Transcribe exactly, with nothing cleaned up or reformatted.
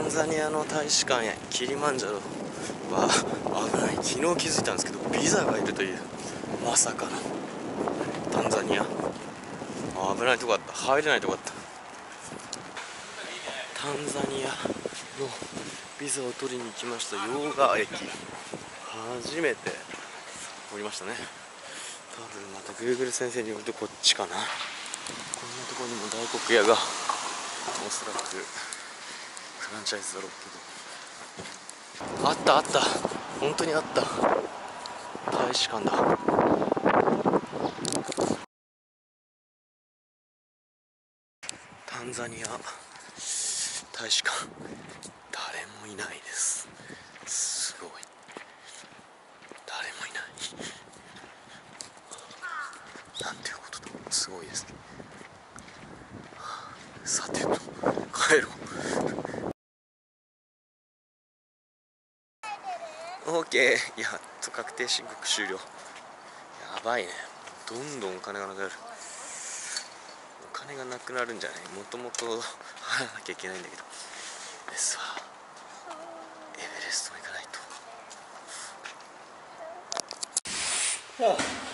ンザニアの大使館へキリマンジャロは危ない。昨日気づいたんですけど、ビザがいるという、まさかのタンザニア、危ないとこあった。入れないとこあった。タンザニアのビザを取りに来ました。ヨーガ駅、初めて降りましたね。多分また Google 先生によるとこっちかな。こんなところにも大黒屋が、おそらくフランチャイズだろうけど、あったあった、本当にあった。大使館だ。タンザニア大使館、誰もいないです。すごい、誰もいないなんていうことだ。すごいですね。さてと帰ろう。 OK、 やっと確定申告終了。やばいね、どんどんお金がなくなる。お金がなくなるんじゃない、もともと払わなきゃいけないんだけど。ですわ、エベレストも行かないと。はあ